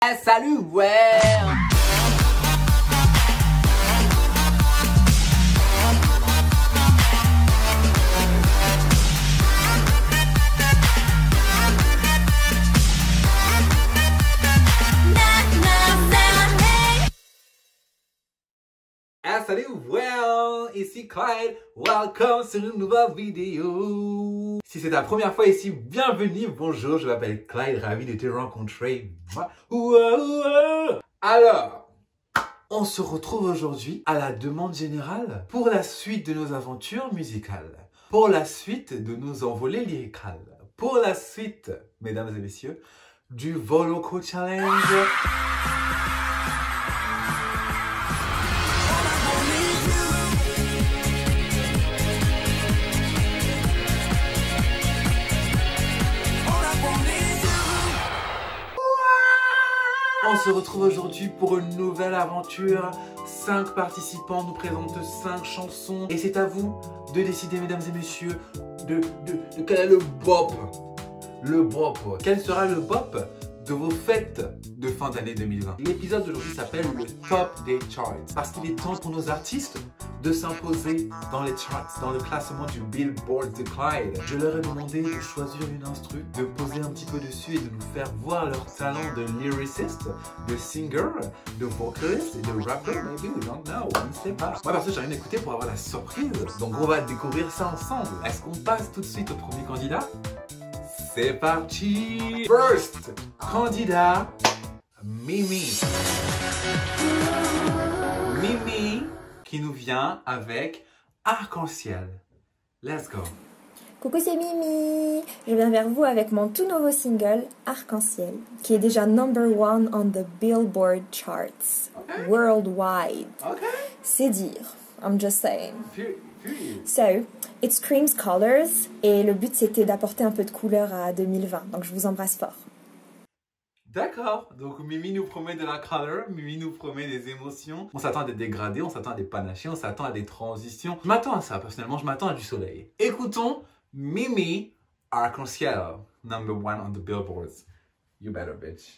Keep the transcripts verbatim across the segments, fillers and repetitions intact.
Eh, salut, ouais. Ah, salut, well, ici Clyde, welcome sur une nouvelle vidéo. Si c'est ta première fois ici, bienvenue, bonjour, je m'appelle Clyde, ravi de te rencontrer. Alors, on se retrouve aujourd'hui à la demande générale pour la suite de nos aventures musicales, pour la suite de nos envolées lyricales, pour la suite, mesdames et messieurs, du Voloco Challenge. On se retrouve aujourd'hui pour une nouvelle aventure. Cinq participants nous présentent cinq chansons. Et c'est à vous de décider, mesdames et messieurs, de, de, de quel est le bop. Le bop. Quel sera le bop de vos fêtes de fin d'année deux mille vingt. L'épisode d'aujourd'hui s'appelle le Top des Charts. Parce qu'il est temps pour nos artistes de s'imposer dans les charts, dans le classement du Billboard de Clyde. Je leur ai demandé de choisir une instru, de poser un petit peu dessus et de nous faire voir leur talent de lyriciste, de singer, de vocaliste et de rapper. Maybe we don't know, on ne sait pas. Moi parce que j'ai rien écouté pour avoir la surprise. Donc on va découvrir ça ensemble. Est-ce qu'on passe tout de suite au premier candidat? C'est parti! First candidat, Mimi. Mimi qui nous vient avec Arc-en-Ciel. Let's go! Coucou, c'est Mimi. Je viens vers vous avec mon tout nouveau single, Arc-en-Ciel, qui est déjà number one on the Billboard charts, okay. Worldwide. Okay. C'est dire, I'm just saying. Period. Period. So, it screams colors, et le but c'était d'apporter un peu de couleur à deux mille vingt, donc je vous embrasse fort. D'accord, donc Mimi nous promet de la color, Mimi nous promet des émotions. On s'attend à des dégradés, on s'attend à des panachés, on s'attend à des transitions. Je m'attends à ça, personnellement, je m'attends à du soleil. Écoutons Mimi, Arc-en-Ciel, number one on the billboards. You better, bitch.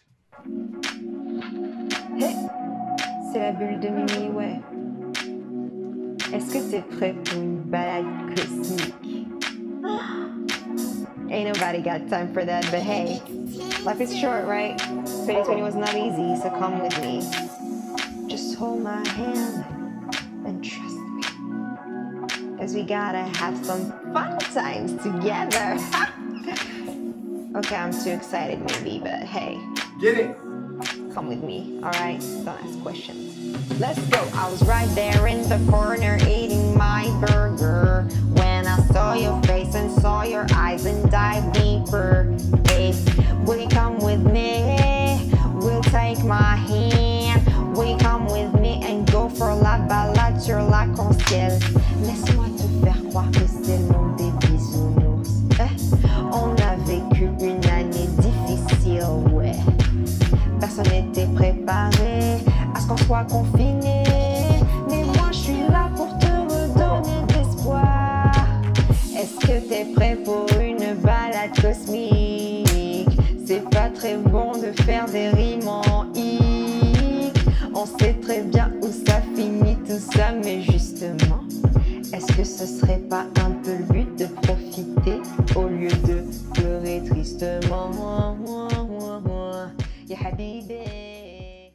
Hey, c'est la bulle de Mimi, ouais. Est-ce que t'es prêt pour une balade cosmique? Ain't nobody got time for that, but hey, life is short, right? twenty twenty was not easy, so come with me. Just hold my hand and trust me, cause we gotta have some fun times together. Okay, I'm too excited maybe, but hey. Get it! Come with me, alright? Don't ask questions. Let's go! I was right there in the corner eating my burger when I saw your face and saw your eyes and dive deeper. Hey, will you come with me? We'll take my hand. Will you come with me and go for la balade sur l'arc-en-ciel? Laisse-moi te faire croire que c'est le monde des bisounours. Eh? On a vécu une année difficile, ouais. Personne n'était préparé à ce qu'on soit confiné. Mais moi je suis là pour te redonner de l'espoir. Est-ce que t'es prêt pour une balade cosmique? C'est pas très bon de faire des rimes en hic. On sait très bien où ça finit tout ça, mais justement, est-ce que ce serait pas un peu le but de profiter au lieu de pleurer tristement? Ya habibi.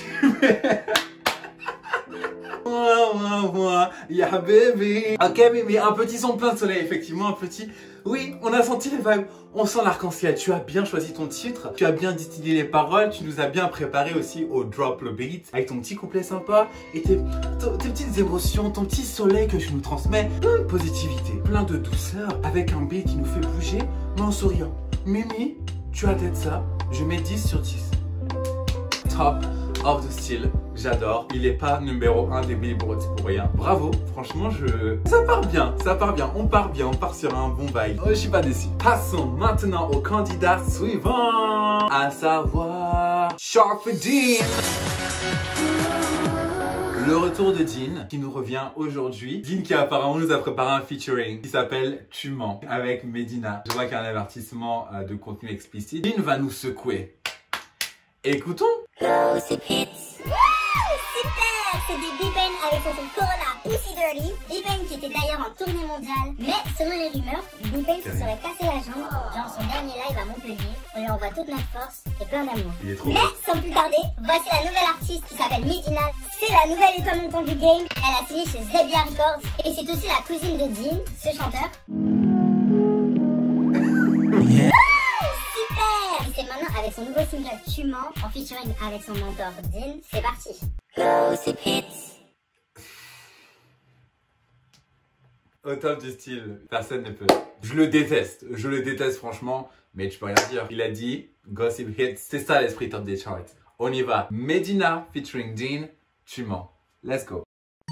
Ya habibi. Ok Mimi, un petit son plein de soleil, effectivement, un petit... Oui, on a senti les vibes, on sent l'arc-en-ciel. Tu as bien choisi ton titre, tu as bien distillé les paroles, tu nous as bien préparé aussi au drop le beat, avec ton petit couplet sympa, et tes, tes petites émotions, ton petit soleil que tu nous transmets, plein de positivité, plein de douceur, avec un beat qui nous fait bouger, mais en souriant. Mimi, tu as tête ça, je mets dix sur dix. Top of the style, j'adore. Il est pas numéro un des billboards pour rien. Bravo, franchement, je... Ça part bien, ça part bien, on part bien, on part sur un bon vibe. Oh, je suis pas déçu. Passons maintenant au candidat suivant, à savoir Sharfudeen. Le retour de Dean qui nous revient aujourd'hui. Dean qui apparemment nous a préparé un featuring qui s'appelle Tu mens avec Medina. Je vois qu'il y a un avertissement de contenu explicite. Dean va nous secouer. Écoutons. Gossip Hits. Super! C'est des B-Ben avec son son Corona Pussy Dirty. B-Ben qui était d'ailleurs en tournée mondiale. Mais selon les rumeurs, B-Ben se serait cassé la jambe. Genre son dernier live à Montpellier. On lui envoie toute notre force et plein d'amour. Mais sans plus tarder, voici la nouvelle artiste qui s'appelle Medina. C'est la nouvelle étoile montante du game. Elle a signé chez Zebia Records. Et c'est aussi la cousine de Dean, ce chanteur. Yeah. Super! Et c'est maintenant avec son nouveau single Tu mens en featuring avec son mentor Dean. C'est parti. Gossip Hits. Au top du style, personne ne peut. Je le déteste, je le déteste franchement, mais tu peux rien dire. Il a dit Gossip Hits, c'est ça l'esprit top des charts. On y va. Medina featuring Dean, Tu mens. Let's go.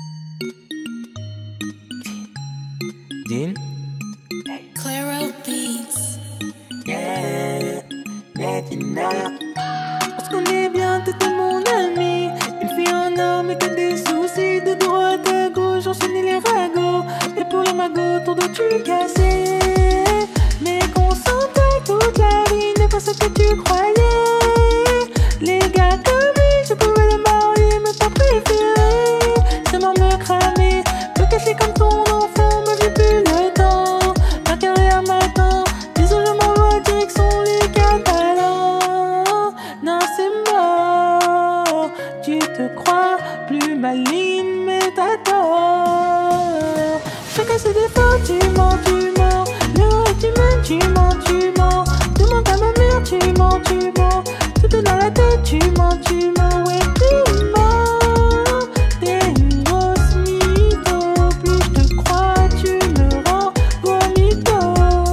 Dean. Claro Beats. Yeah, Medina. On se connaît bien, t'étais mon ami. Une fille en or, mais que des soucis. De droite à gauche, enchaîner les ragots. Et pour les magots, ton dos tu cassais. Mais qu'on s'entende toute la vie n'est pas ce que tu croyais. Les gars comme lui, je pouvais les marier, mais pas préféré. C'est mort me cramer, me cacher comme ton enfant, mais j'ai plus le temps. Ma carrière m'attend, désolé, je m'envoie direction les Catalans. Non, c'est mort, tu te crois plus maligne, mais t'as tort. Chacun ses défauts, tu mens, tu mens. Le vrai, tu mens, tu mens, tu mens. Demande à ma mère, tu mens, tu mens. Tout est dans la tête, tu mens, tu mens. Ouais, tu mens. T'es une grosse mytho. Plus je te crois, tu me rends vomito.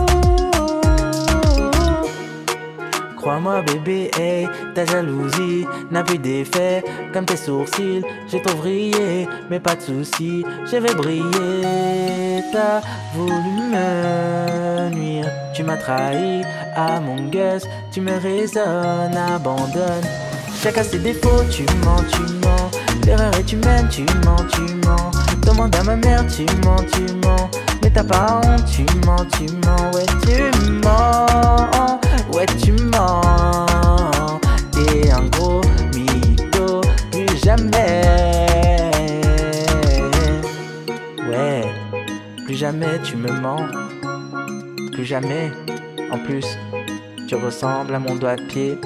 Crois-moi bébé, hey, ta jalousie n'a plus d'effet. Comme tes sourcils, j'ai trop vrillé. Mais pas de soucis, je vais briller. T'as voulu me nuire, tu m'as trahi à mon gueule. Tu me raisonnes, abandonne. Chacun ses défauts, tu mens, tu mens. L'erreur est humaine, tu mens, tu mens. Demande à ma mère, tu mens, tu mens. Mais t'as pas honte, tu mens, tu mens. Ouais, tu mens, ouais, tu mens. T'es un gros mytho, plus jamais. Ouais, plus jamais tu me mens. Plus jamais. En plus, tu ressembles à mon doigt de pied.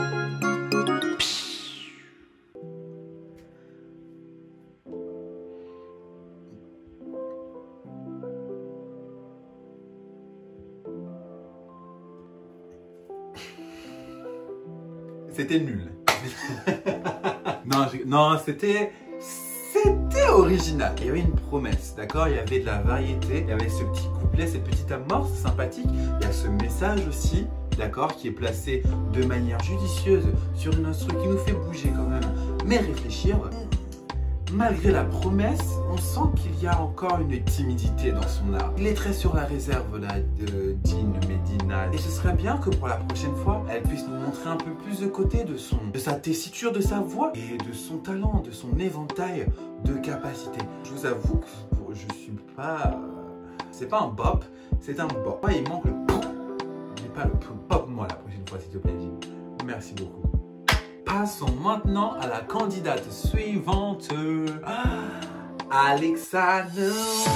C'était nul. non, je... non c'était... C'était original. Il y avait une promesse, d'accord? Il y avait de la variété. Il y avait ce petit couplet, cette petite amorce sympathique. Il y a ce message aussi, d'accord? Qui est placé de manière judicieuse sur une instru qui nous fait bouger quand même, mais réfléchir. Malgré la promesse, on sent qu'il y a encore une timidité dans son art. Il est très sur la réserve là de Dean Medina. Et ce serait bien que pour la prochaine fois, elle puisse nous montrer un peu plus de côté de son, de sa tessiture, de sa voix et de son talent, de son éventail de capacités. Je vous avoue que je suis pas... C'est pas un bop, c'est un bop. Il manque le pop. J'ai pas le pop moi la prochaine fois s'il te plaît, Dean. Merci beaucoup. Passons maintenant à la candidate suivante, Alexane.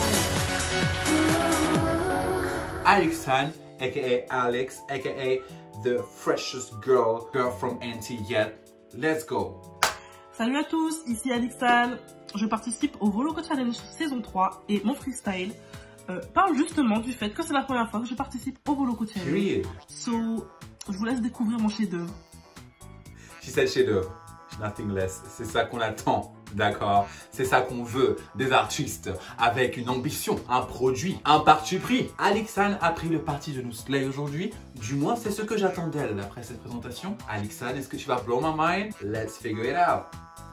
Alexane, aka Alex, aka the freshest girl, girl from N T yet. Let's go. Salut à tous, ici Alexane. Je participe au Volo Code Challenge saison trois et mon freestyle euh, parle justement du fait que c'est la première fois que je participe au Volo Code Challenge. Oui. So, je vous laisse découvrir mon chef-d'œuvre. She said chef-d'œuvre, nothing less. C'est ça qu'on attend, d'accord? C'est ça qu'on veut des artistes avec une ambition, un produit, un parti pris. Alexane a pris le parti de nous slay aujourd'hui. Du moins, c'est ce que j'attends d'elle après cette présentation. Alexane, est-ce que tu vas blow my mind? Let's figure it out.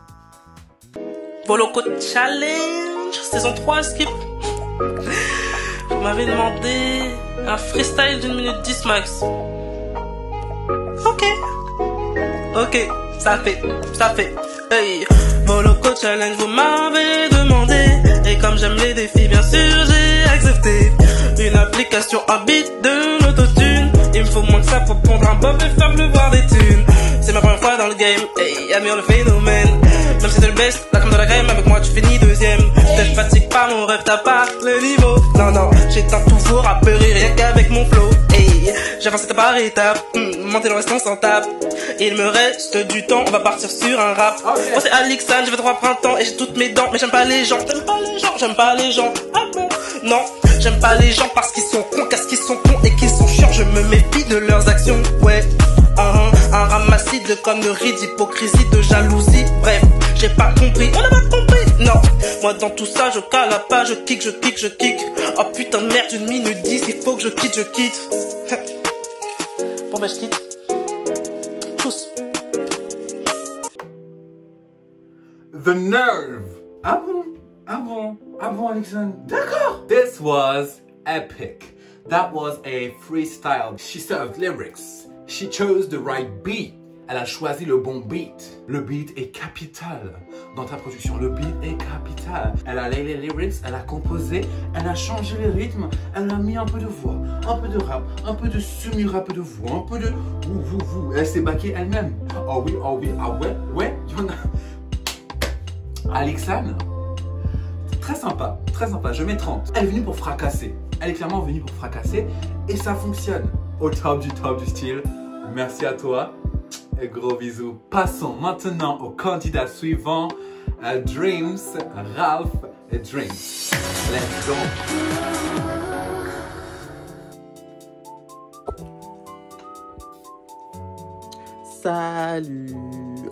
Volo Code Challenge saison trois, skip. Vous m'avez demandé un freestyle d'une minute dix max. Ok. Ok, ça fait, ça fait, hey. Volo Code Challenge, vous m'avez demandé. Et comme j'aime les défis, bien sûr, j'ai accepté. Une application, un beat, de l'autotune. Il me faut moins que ça pour prendre un bob et faire pleuvoir des thunes. c'est ma première fois dans le game. Hey, admire le phénomène. Même si c'est le best, là comme de la crème, avec moi tu finis deuxième. Je te fatigue pas mon rêve, t'as pas le niveau. Non, non, j'éteins tout faux rappeur et rien qu'avec mon flow. Hey, j'avance étape par étape, mmh, monter le restant sans tape. Il me reste du temps, on va partir sur un rap. Okay. Moi c'est Alexandre, j'ai fait trois printemps et j'ai toutes mes dents. Mais j'aime pas les gens, j'aime pas les gens, j'aime pas les gens. Ah bon? Non, j'aime pas les gens parce qu'ils sont cons, parce qu'ils sont cons et qu'ils sont chiants. Je me méfie de leurs actions, ouais. Uh-huh. Un ramassis de conneries, d'hypocrisie, de jalousie. Bref, j'ai pas compris, on n'a pas compris. Non, moi dans tout ça je cale la page, je kick, je kick, je kick. Oh putain de merde, une minute dix, il faut que je quitte, je quitte. Bon ben je quitte. Tous. The nerve. Ah bon? Ah bon? Ah bon, Alexandre? D'accord. This was epic. That was a freestyle. She served lyrics. She chose the right beat. Elle a choisi le bon beat. Le beat est capital dans ta production. Le beat est capital. Elle a les lyrics, elle a composé, elle a changé les rythmes, elle a mis un peu de voix, un peu de rap, un peu de semi-rap de voix, un peu de vous, vous, vous. Elle s'est baquée elle-même. Oh oui, oh oui, ah ouais, ouais. Alexandre, très sympa, très sympa. Je mets trente. Elle est venue pour fracasser. Elle est clairement venue pour fracasser et ça fonctionne. Au top du top du style. Merci à toi. Et gros bisous. Passons maintenant au candidat suivant. Uh, Dreams, Ralph et Dreams. Let's go. Salut.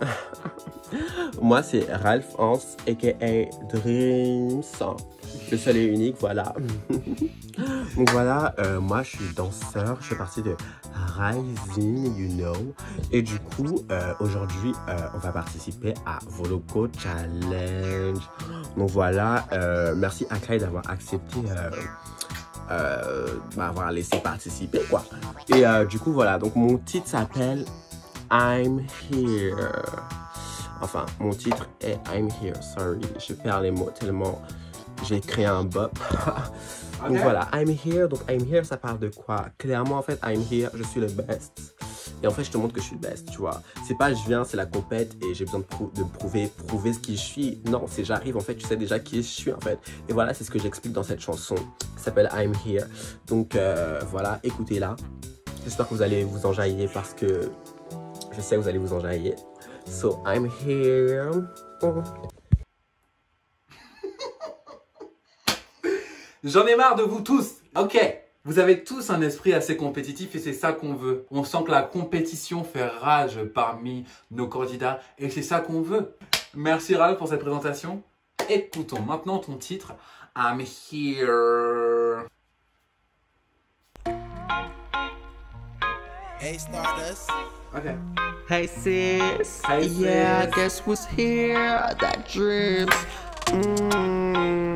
Moi c'est Ralph Hans aka Dreams. Le seul et unique, voilà. Donc voilà, euh, moi je suis danseur, je fais partie de Rising, you know. Et du coup, euh, aujourd'hui, euh, on va participer à Voloco Challenge. Donc voilà, euh, merci à Kai d'avoir accepté, euh, euh, m'avoir laissé participer, quoi. Et euh, du coup, voilà, donc mon titre s'appelle I'm Here. Enfin, mon titre est I'm Here, sorry, je perds les mots tellement j'ai créé un bop. Donc okay. Voilà, I'm here. Donc I'm here, ça parle de quoi? Clairement, en fait, I'm here, je suis le best. Et en fait, je te montre que je suis le best, tu vois. C'est pas je viens, c'est la compète et j'ai besoin de, prou de prouver, prouver ce qui je suis. Non, c'est j'arrive, en fait, tu sais déjà qui je suis, en fait. Et voilà, c'est ce que j'explique dans cette chanson qui s'appelle I'm Here. Donc euh, voilà, écoutez-la. J'espère que vous allez vous enjailler parce que je sais que vous allez vous enjailler. So, I'm here. Oh. J'en ai marre de vous tous. Ok, vous avez tous un esprit assez compétitif et c'est ça qu'on veut. On sent que la compétition fait rage parmi nos candidats et c'est ça qu'on veut. Merci Ralph pour cette présentation. Écoutons maintenant ton titre, I'm Here. Hey Stardust. Okay. Hey sis. Hey sis. Yeah, guess who's here? That Dreams. Mm.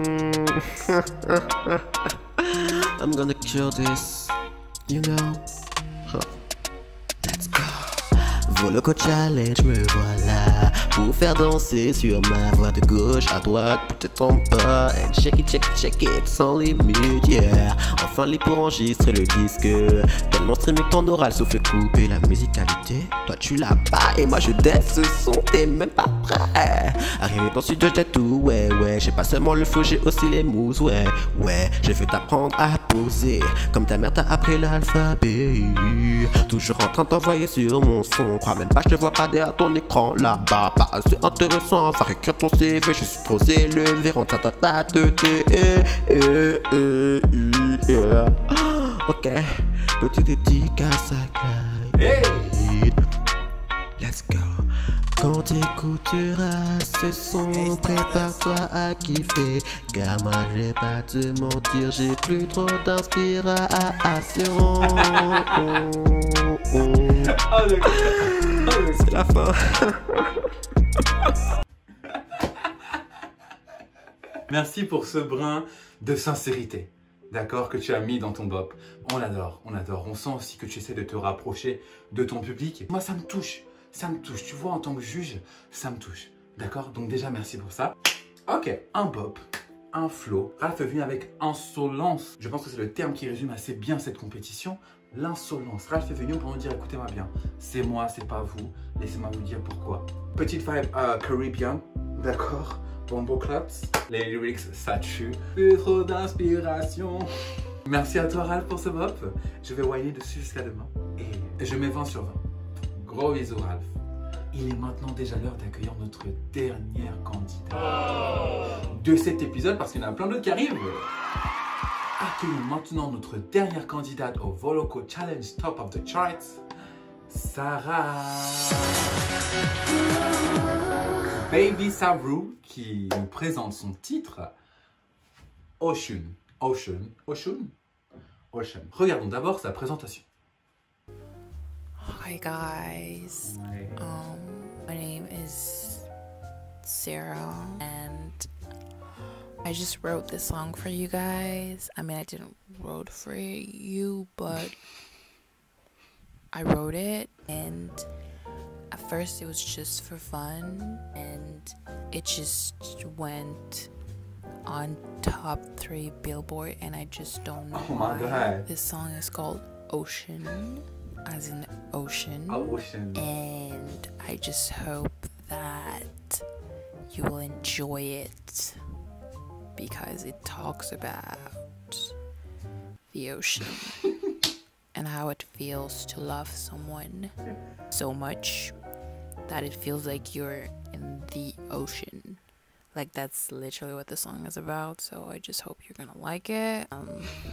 I'm gonna kill this, you know. Huh. Let's go. Voloco Challenge, me voilà. Pour faire danser sur ma voie de gauche à droite, peut-être en bas. And check it, check it, check it, sans limite, yeah. Enfin, libre pour enregistrer le disque. Tellement streamé ton oral, sauf couper la musicalité. Toi, tu l'as pas, et moi, je dance ce son, t'es même pas prêt. Arrivé dans le studio, j'ai tout, ouais, ouais. J'ai pas seulement le flow, j'ai aussi les moves, ouais, ouais. Je vais t'apprendre à poser, comme ta mère t'a appris l'alphabet. Toujours en train de t'envoyer sur mon son. Crois même pas, je te vois pas derrière ton écran là-bas. Pas assez intéressant, va écrire ton C V. Je suis trop élevé, on t'attend ta tête. Ok, petit dédicace à Clyde. Let's go. Quand t'écouteras ce son, prépare-toi à kiffer. Car moi, je vais pas te mentir, j'ai plus trop d'inspiration. C'est la fin. Merci pour ce brin de sincérité, d'accord, que tu as mis dans ton bop. On l'adore, on adore. On sent aussi que tu essaies de te rapprocher de ton public. Moi, ça me touche, ça me touche. Tu vois, en tant que juge, ça me touche, d'accord? Donc déjà, merci pour ça. Ok, un bop, un flow. Ralph est venu avec insolence. Je pense que c'est le terme qui résume assez bien cette compétition. l'insolence. Ralph est venu pour nous dire, écoutez-moi bien, c'est moi, c'est pas vous, laissez-moi vous dire pourquoi. Petite vibe euh, Caribbean, d'accord, Bombo Claps, les lyrics ça tue, plus trop d'inspiration. Merci à toi Ralph pour ce bop, je vais whiner dessus jusqu'à demain. Et je mets vingt sur vingt. Gros bisous Ralph. Il est maintenant déjà l'heure d'accueillir notre dernière candidate de cet épisode, parce qu'il y en a plein d'autres qui arrivent. Accueillons maintenant notre dernière candidate au Voloco Challenge Top of the Charts, Sarah. Baby Savrou qui nous présente son titre Ocean. Ocean. Ocean. Ocean. Regardons d'abord sa présentation. Hi guys, Hi. um, my name is Sarah and I just wrote this song for you guys. I mean, I didn't wrote for you, but I wrote it, and at first it was just for fun, and it just went on top three Billboard, and I just don't know Oh my why. God. This song is called Ocean, as in ocean. Ocean. And I just hope that you will enjoy it because it talks about the ocean and how it feels to love someone so much that it feels like you're in the ocean. Like, that's literally what the song is about, so I just hope you're gonna like it. Um,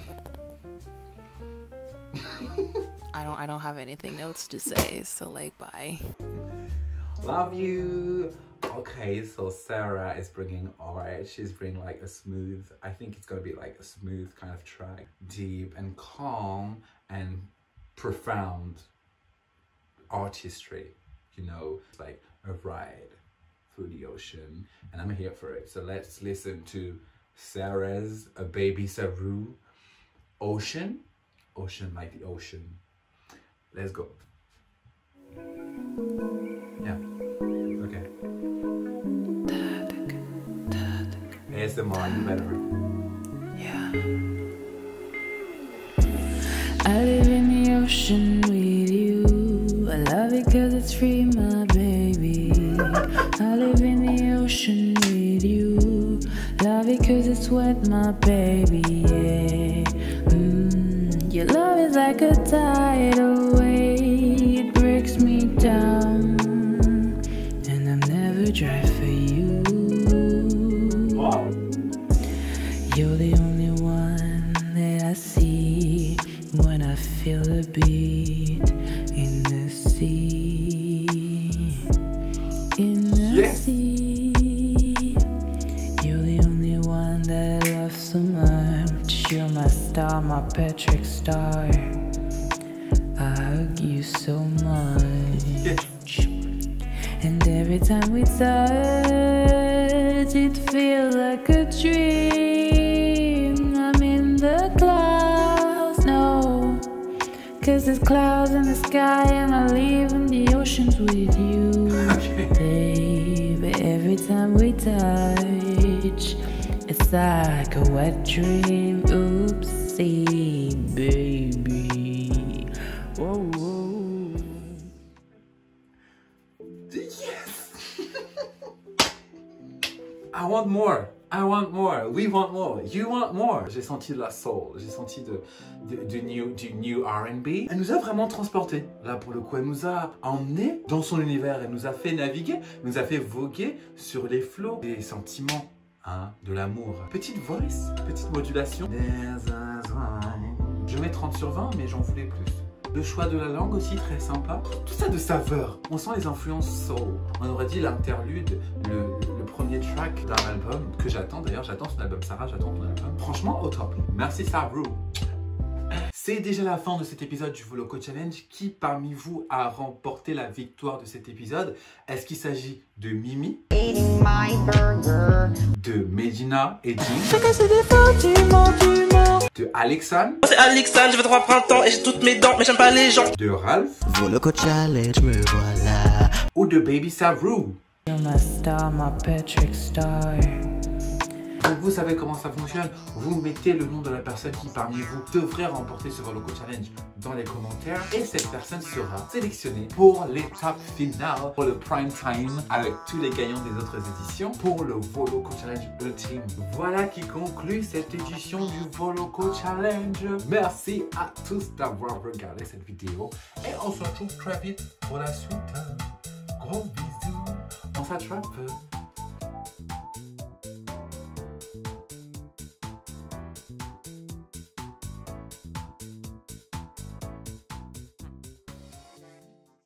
I don't I don't have anything else to say, so like, bye. Love you. Okay, so Sarah is bringing, alright, she's bringing like a smooth, I think it's gonna be like a smooth kind of track, deep and calm and profound artistry, you know, it's like a ride through the ocean, and I'm here for it. So let's listen to Sarah's A Baby Savrou, Ocean, ocean like the ocean. Let's go. Yeah, okay. A S M R, you better. Yeah. I live in the ocean with you. I love it cause it's free, my baby. I live in the ocean with you. Love it cause it's wet, my baby, yeah. Mm, your love is like a tidal wave. It breaks me down, and I'm never dry for you. Wow. You're the only one that I see when I feel the beat in the sea. In the Yes. sea. You're the only one that I love so much. You're my star, my Patrick star. I hug you so much. Yes. And every time we touch, it feels like a dream. I'm in the clouds, no, cause there's clouds in the sky, and I live in the oceans with you. Baby, every time we touch, it's like a wet dream. Oopsie, baby. Whoa, whoa. Yes. I want more. I want more. We want more. You want more. J'ai senti de la soul. J'ai senti de, de, de new, du new R and B. Elle nous a vraiment transportés. Là, pour le coup, elle nous a emmenés dans son univers. Elle nous a fait naviguer. Elle nous a fait voguer sur les flots des sentiments, hein, de l'amour. Petite voice, petite modulation. Je mets trente sur vingt, mais j'en voulais plus. Le choix de la langue aussi très sympa. Tout ça de saveur. On sent les influences soul. On aurait dit l'interlude, le, le premier track d'un album que j'attends. D'ailleurs, j'attends son album. Sarah, j'attends ton album. Franchement, au top. Merci Savrou. C'est déjà la fin de cet épisode du Voloco Challenge. Qui parmi vous a remporté la victoire de cet épisode? Est-ce qu'il s'agit de Mimi, Eating my burger. de Medina et Jean, Chacun ses défauts, tu mens, tu mens. de Alexandre, C'est Alexandre, je vais droit printemps et j'ai toutes mes dents, mais j'aime pas les gens. de Ralph Voloco Challenge, me voilà. ou de Baby Savrou? You're my star, my Patrick star. Donc vous savez comment ça fonctionne. Vous mettez le nom de la personne qui parmi vous devrait remporter ce Voloco Challenge dans les commentaires. Et cette personne sera sélectionnée pour l'étape finale, pour le prime time, avec tous les gagnants des autres éditions, pour le Voloco Challenge Ultime. Voilà qui conclut cette édition du Voloco Challenge. Merci à tous d'avoir regardé cette vidéo. Et on se retrouve très vite pour la suite. Gros bisous. On s'attrape.